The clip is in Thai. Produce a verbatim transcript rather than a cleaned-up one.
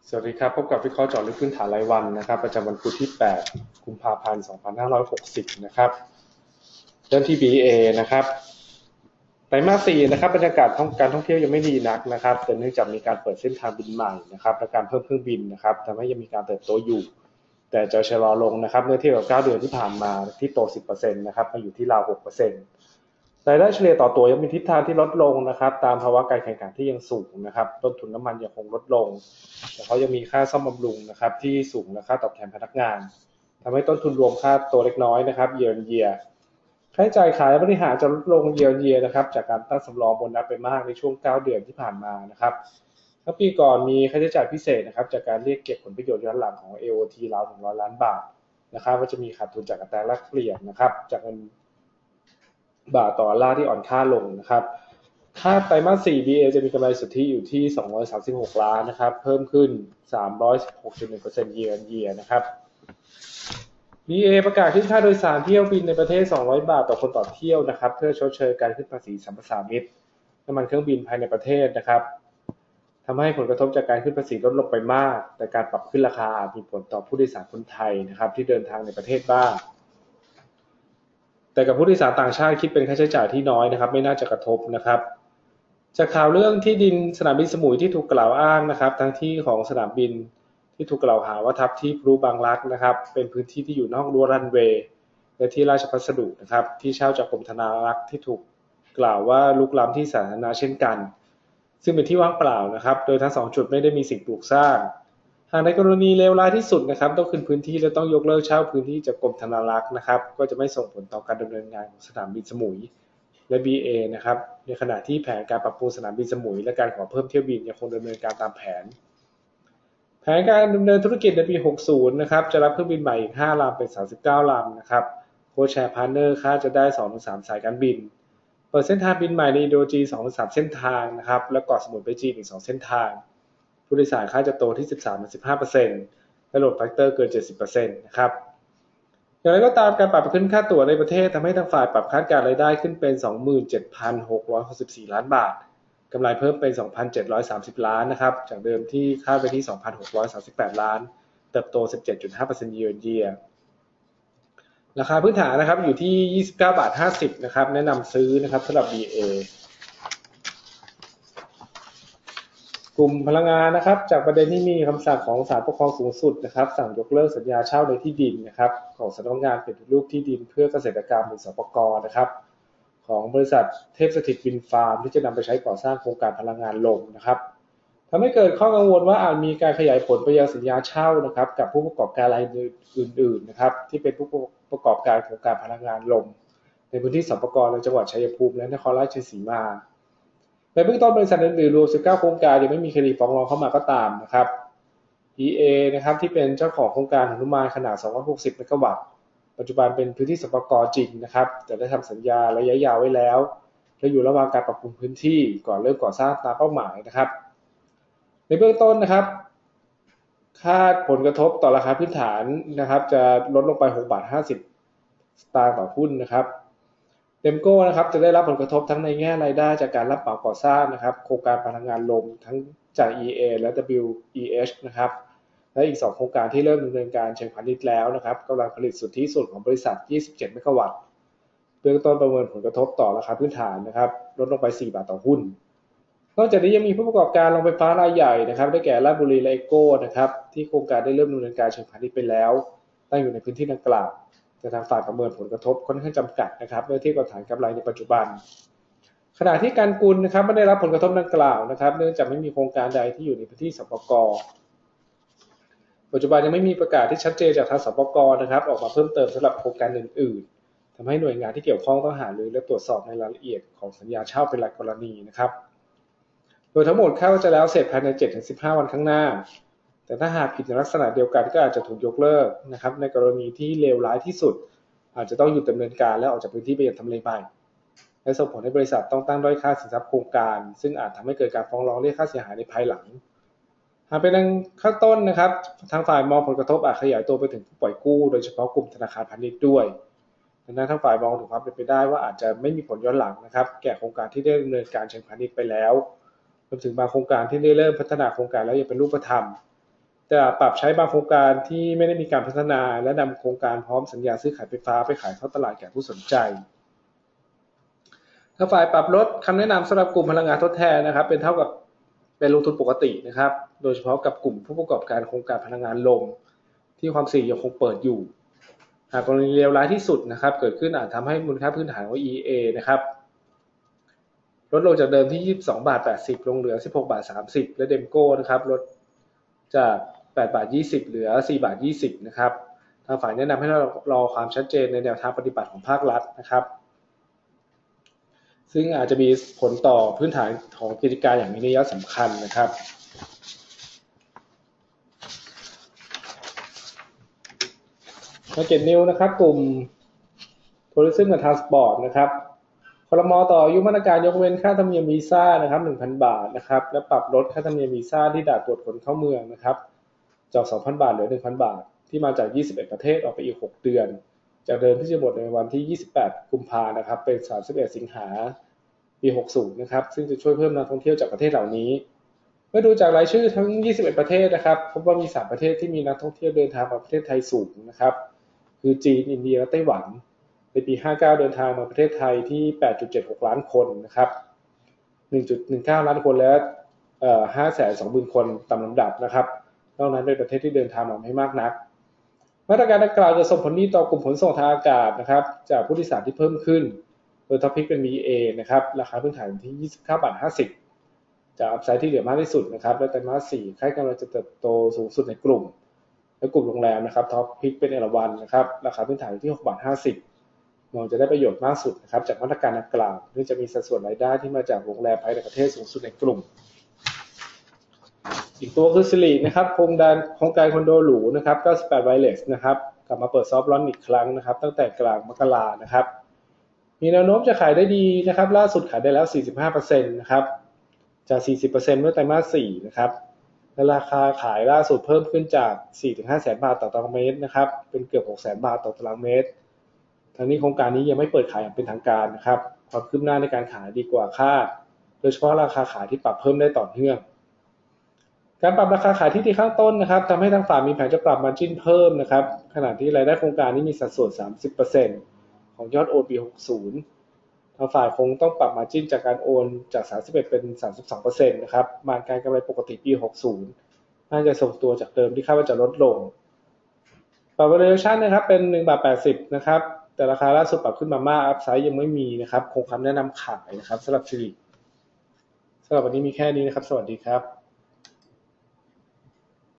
สวัสดีครับพบกับวิเคราะห์เจาะลึกพื้นฐานรายวันนะครับประจำวันพุธที่แปดกุมภาพันธ์สองพันห้าร้อยหกสิบนะครับเริ่มที่ บี เอ นะครับไตรมาสสี่นะครับบรรยากาศการท่องเที่ยวยังไม่ดีนักนะครับแต่เนื่องจากมีการเปิดเส้นทางบินใหม่นะครับและการเพิ่มเครื่องบินนะครับทำให้ยังมีการเติบโตอยู่แต่จะชะลอลงนะครับเมื่อเทียบกับเก้าเดือนที่ผ่านมาที่โต สิบเปอร์เซ็นต์ นะครับมาอยู่ที่ราว หกเปอร์เซ็นต์ รายได้เฉลี่ยต่อตั๋วยังมีทิศทางที่ลดลงนะครับตามภาวะการแข่งขันที่ยังสูงนะครับต้นทุนน้ำมันยังคงลดลงแต่เขายังมีค่าซ่อมบำรุงนะครับที่สูงและค่าตอบแทนพนักงานทำให้ต้นทุนรวมค่าตัวเล็กน้อยนะครับเยียร์เยียค่าใช้จ่ายขายและบริหารจะลดลงเยียร์เยียนะครับจากการตั้งสำรองโบนัสไปมากในช่วงเก้าเดือนที่ผ่านมานะครับทั้งปีก่อนมีค่าใช้จ่ายพิเศษนะครับจากการเรียกเก็บผลประโยชน์ย้อนหลังของ เอ โอ ที ราวหนึ่งร้อยล้านบาทนะครับว่าจะมีขาดทุนจากอัตราแลกเปลี่ยนนะครับจากเงินบาทต่อดอลลาร์ที่อ่อนค่าลงนะครับค่าไตรมาส สี่ บี เอ จะมีกำไรสุทธิอยู่ที่สองร้อยสามสิบหกล้านนะครับเพิ่มขึ้น สามร้อยสิบหกจุดหนึ่งเปอร์เซ็นต์ year on year นะครับ บี เอ ประกาศขึ้นค่าโดยสารเที่ยวบินในประเทศสองร้อยบาทต่อคนต่อเที่ยวนะครับเพื่อชดเชยการขึ้นภาษีสัมปทานมิตรน้ำมันเครื่องบินภายในประเทศนะครับทำให้ผลกระทบจากการขึ้นภาษีลดลงไปมากแต่การปรับขึ้นราคาอาจมีผลต่อผู้โดยสารคนไทยนะครับที่เดินทางในประเทศบ้างแต่กับผู้โดยสารต่างชาติคิดเป็นค่าใช้จ่ายที่น้อยนะครับไม่น่าจะกระทบนะครับจากข่าวเรื่องที่ดินสนามบินสมุยที่ถูกกล่าวอ้างนะครับทั้งที่ของสนามบินที่ถูกกล่าวหาว่าทับที่พลุบางรักนะครับเป็นพื้นที่ที่อยู่นอกรั้วรันเวย์และที่ราชพัสดุนะครับที่เช่าจากกรมธนารักษ์ที่ถูกกล่าวว่าลุกล้ำที่สาธารณะเช่นกันซึ่งเป็นที่ว่างเปล่านะครับโดยทั้งสองจุดไม่ได้มีสิ่งปลูกสร้างหากในกรณีเลวร้ายที่สุดนะครับต้องคืนพื้นที่และต้องยกเลิกเช่าพื้นที่จากกรมธนารักษ์นะครับก็จะไม่ส่งผลต่อการดำเนินงานของสนามบินสมุยและ บี เอ นะครับในขณะที่แผนการปรับปรุงสนามบินสมุยและการขอเพิ่มเที่ยวบินยังคงดำเนินการตามแผนแผนการดำเนินธุรกิจในปีหกสิบนะครับจะรับเครื่องบินใหม่อีกห้าลำเป็นสามสิบเก้าลำนะครับโค้ชแชร์พาร์ทเนอร์คาดจะได้ สองถึงสาม สายการบินเปิดเส้นทางบินใหม่ในอินโดจีน สองถึงสาม เส้นทางนะครับและเกาะสมุยไปจีนอีกสองเส้นทางผู้โดยสารคาดจะโตที่ สิบสามถึงสิบห้าเปอร์เซ็นต์ และโหลดแฟกเตอร์เกิน เจ็ดสิบเปอร์เซ็นต์ นะครับอย่างไรก็ตามการปรับขึ้นค่าตั๋วในประเทศทำให้ทางฝ่ายปรับคาดการรายได้ขึ้นเป็น สองหมื่นเจ็ดพันหกร้อยหกสิบสี่ ล้านบาทกำไรเพิ่มเป็น สองพันเจ็ดร้อยสามสิบ ล้านนะครับจากเดิมที่คาดไปที่ สองพันหกร้อยสามสิบแปด ล้านเติบโต สิบเจ็ดจุดห้าเปอร์เซ็นต์ year on year ราคาพื้นฐานนะครับอยู่ที่ ยี่สิบเก้าบาทห้าสิบนะครับแนะนำซื้อนะครับสำหรับ บี เอ กลุ่มพลังงานนะครับจากประเด็นที่มีคำสั่งของศาลปกครองสูงสุดนะครับสั่งยกเลิกสัญญาเช่าในที่ดินนะครับของสำนักงานปฏิรูปที่ดินเพื่อเกษตรกรรมหรือสปก.นะครับของบริษัทเทพสถิตวินฟาร์มที่จะนำไปใช้ก่อสร้างโครงการพลังงานลมนะครับทำให้เกิดข้อกังวลว่าอาจมีการขยายผลไปยังสัญญาเช่านะครับกับผู้ประกอบการรายอื่นๆนะครับที่เป็นผู้ประกอบการโครงการพลังงานลมในพื้นที่สปก.ในจังหวัดชัยภูมิและนครราชสีมาในเบื้องต้นบริษัทอื่นๆรวมสิบเก้าโครงการยังไม่มีคดีฟ้องร้องเข้ามาก็ตามนะครับ อี เอ นะครับที่เป็นเจ้าของโครงการหนุมานขนาดสองร้อยหกสิบเมกะวัตต์ปัจจุบันเป็นพื้นที่สปก.จริงนะครับแต่ได้ทำสัญญาระยะยาวไว้แล้วและอยู่ระหว่างการปรับปรุงพื้นที่ก่อนเริ่มก่อสร้างตามเป้าหมายนะครับในเบื้องต้นนะครับคาดผลกระทบต่อราคาพื้นฐานนะครับจะลดลงไปหกบาทห้าสิบสตางค์ต่อหุ้นนะครับเต็มโก้นะครับจะได้รับผลกระทบทั้งในแง่รายได้จากการรับเหมาก่อสร้างนะครับโครงการพลังงานลมทั้งจาก อี เอ และ ดับเบิลยู อี เอช นะครับและอีกสองโครงการที่เริ่มดำเนินการเชิงพาณิชย์แล้วนะครับกำลังผลิตสุทธิส่วนของบริษัทยี่สิบเจ็ดเมกะวัตต์เบื้องต้นประเมินผลกระทบต่อราคาพื้นฐานนะครับลดลงไปสี่บาทต่อหุ้นนอกจากนี้ยังมีผู้ประกอบการโรงไฟฟ้ารายใหญ่นะครับได้แก่ราชบุรีและเอโก้นะครับที่โครงการได้เริ่มดำเนินการเชิงพาณิชย์ไปแล้วตั้งอยู่ในพื้นที่ดังกล่าวแต่ทางฝ่ายประเมินผลกระทบค่อนข้างจำกัดนะครับเมื่อเทียบกับฐานกำไรในปัจจุบันขณะที่การกุลนะครับไม่ได้รับผลกระทบดังกล่าวนะครับเนื่องจากไม่มีโครงการใดที่อยู่ในพื้นที่สปก.ปัจจุบันยังไม่มีประกาศที่ชัดเจนจากทางสปก.นะครับออกมาเพิ่มเติมสำหรับโครงการอื่นๆทำให้หน่วยงานที่เกี่ยวข้องต้องหารือและตรวจสอบในรายละเอียดของสัญญาเช่าเป็นรายกรณีนะครับโดยทั้งหมดคาดว่าจะแล้วเสร็จภายใน เจ็ดถึงสิบห้า วันข้างหน้าแต่ถ้าหากผิดในลักษณะเดียวกันก็อาจจะถูกยกเลิกนะครับในกรณีที่เลวร้ายที่สุดอาจจะต้องหยุดดำเนินการและออกจากพื้นที่ไปยังทำเลใหม่และส่งผลให้บริษัทต้องตั้งด้อยค่าสินทรัพย์โครงการซึ่งอาจทำให้เกิดการฟ้องร้องเรียกค่าเสียหายในภายหลังหากเป็นดังข้างต้นนะครับทางฝ่ายมองผลกระทบอาจขยายตัวไปถึงผู้ปล่อยกู้โดยเฉพาะกลุ่มธนาคารพาณิชย์ด้วยดังนั้นทางฝ่ายมองถึงความเป็นไปได้ว่าอาจจะไม่มีผลย้อนหลังนะครับแก่โครงการที่ได้ดำเนินการเชิงพาณิชย์ไปแล้วรวมถึงบางโครงการที่ได้เริ่มพัฒนาโครงการแล้วยังเป็นรูปธรรมจะปรับใช้บางโครงการที่ไม่ได้มีการพัฒนาและนำโครงการพร้อมสัญญาซื้อขายไฟฟ้าไปขายเข้าตลาดแก่ผู้สนใจถ้าฝ่ายปรับลดคำแนะนำสำหรับกลุ่มพลังงานทดแทนนะครับเป็นเท่ากับเป็นลงทุนปกตินะครับโดยเฉพาะกับกลุ่มผู้ประกอบการโครงการพลังงานลมที่ความเสี่ยงยังคงเปิดอยู่หากกรณีเลวร้ายที่สุดนะครับเกิดขึ้นอาจทำให้มูลค่าพื้นฐานของ อี เอ นะครับลดลงจากเดิมที่ยี่สิบสองบาทแปดสิบลงเหลือสิบหกบาทสามสิบและเดมโก้นะครับลดจากแปดบาทยี่สิบเหลือสี่บาทยี่สิบนะครับทางฝ่ายแนะนำให้เรารอความชัดเจนในแนวทางปฏิบัติของภาครัฐนะครับซึ่งอาจจะมีผลต่อพื้นฐานของกิจการอย่างมีนัยสำคัญนะครับมาเก็ตนิวนะครับกลุ่ม Tourism กับ Transport นะครับครม.ต่ออายุมาตรการยกเว้นค่าธรรมเนียมวีซ่านะครับ หนึ่งพัน บาทนะครับและปรับลดค่าธรรมเนียมวีซ่าที่ด่านตรวจคนเข้าเมืองนะครับจาก สองพัน บาทเหลือ หนึ่งพัน บาทที่มาจากยี่สิบเอ็ดประเทศออกไปอีกหกเดือนจากเดิมที่จะหมดในวันที่ยี่สิบแปดกุมภาพันธ์นะครับเป็นสามสิบเอ็ดสิงหาคมปีหกสิบนะครับซึ่งจะช่วยเพิ่มนักท่องเที่ยวจากประเทศเหล่านี้เมื่อดูจากรายชื่อทั้งยี่สิบเอ็ดประเทศนะครับพบว่ามีสามประเทศที่มีนักท่องเที่ยวเดินทางมาประเทศไทยสูงนะครับคือจีนอินเดียและไต้หวันในปีห้าสิบเก้าเดินทางมาประเทศไทยที่ แปดจุดเจ็ดหก ล้านคนนะครับ หนึ่งจุดหนึ่งเก้า ล้านคนและเอ่อ ห้าแสนสองหมื่น คนตามลำดับนะครับนอกนั้นเป็นประเทศที่เดินทางมาไม่มากนักมาตรการดังกล่าวจะส่งผลดีต่อกลุ่มขนส่งทางอากาศนะครับจากผู้โดยสารที่เพิ่มขึ้นโดยท็อปพิกเป็น วี เอ นะครับราคาพื้นฐานที่ยี่สิบเก้าบาทห้าสิบจากอัพไซด์ที่เหลือมากที่สุดนะครับและไตรมาสสี่คาดกำลังจะเติบโตสูงสุดในกลุ่มและกลุ่มโรงแรมนะครับท็อปพิกเป็นเอราวัณนะครับราคาพื้นฐานที่หกบาทห้าสิบมองจะได้ประโยชน์มากสุดนะครับจากมาตรการดังกล่าวเนื่องจากมีสัดส่วนรายได้ที่มาจากโรงแรมภายในประเทศสูงสุดในกลุ่มอีกตัวคือสิรินะครับโครงการโครงการคอนโดหรูนะครับเก้าสิบแปด Wilex นะครับกลับมาเปิดซอฟต์ลอนช์อีกครั้งนะครับตั้งแต่กลางมกรานะครับมีแนวโน้มจะขายได้ดีนะครับล่าสุดขายได้แล้ว สี่สิบห้าเปอร์เซ็นต์ นะครับจาก สี่สิบเปอร์เซ็นต์ เมื่อไตรมาสสี่นะครับและราคาขายล่าสุดเพิ่มขึ้นจาก สี่ถึงห้า แสนบาทต่อตารางเมตรนะครับเป็นเกือบ หกแสนบาทต่อตารางเมตรทั้งนี้โครงการนี้ยังไม่เปิดขายอย่างเป็นทางการนะครับความคืบหน้าในการขายดีกว่าคาดโดยเฉพาะราคาขายที่ปรับเพิ่มได้ต่อเนื่องการปรับราคาขายที่ดีข้างต้นนะครับทำให้ทางฝ่ายมีแผนจะปรับมาร์จิ้นเพิ่มนะครับขณะที่รายได้โครงการนี้มีสัดส่วน สามสิบเปอร์เซ็นต์ ของยอดโอนปีหกสิบทางฝ่ายคงต้องปรับมาร์จิ้นจากการโอนจากสามสิบเอ็ดเป็น สามสิบสองเปอร์เซ็นต์ นะครับมาการกำไรปกติปีหกสิบน่าจะทรงตัวจากเดิมที่คาดว่าจะลดลงปรับ valuation นะครับเป็นหนึ่งบาทแปดสิบนะครับแต่ราคาล่าสุดปรับขึ้นมามากอัพไซด์ยังไม่มีนะครับคงคำแนะนำขายนะครับสำหรับสิริสำหรับวันนี้มีแค่นี้นะครับสวัสดีครับ